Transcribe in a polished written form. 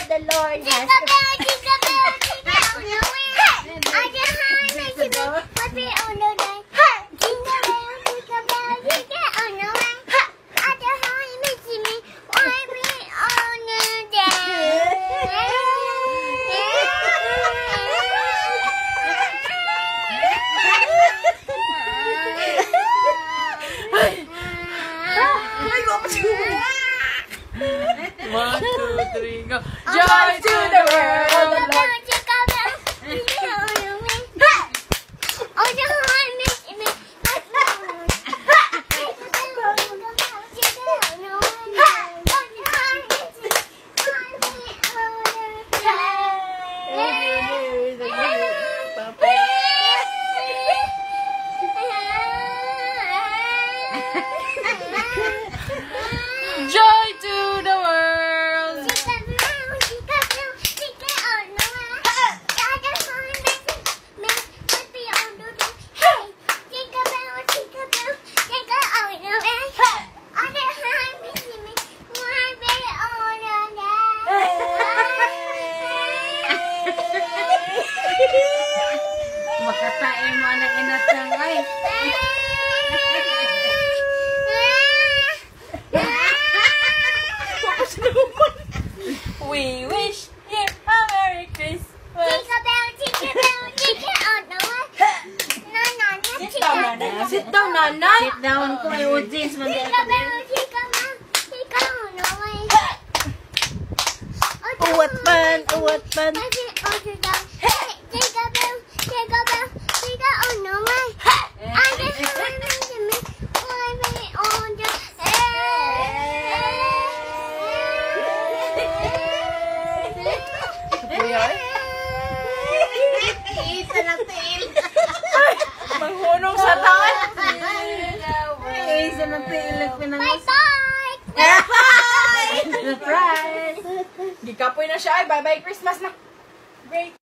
the Lord has One, two, three, go. Joy to the world. Joy to the world. Makatain mo ang inat ng ay. We wish you a Merry Christmas. Sit down, nanay. Sit down ko ay audience man di uwat pan. Isa na tail. Manghunong sa taon. Isa na tail pinangos. Bye! Surprise. Gikapoy na siya. Ay, bye-bye Christmas na. Great.